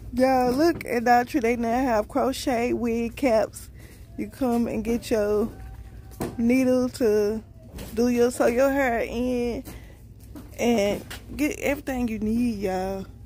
Y'all, look at Dollar Tree. They now have crochet wig caps. You come and get your needle to sew your hair in and get everything you need, y'all.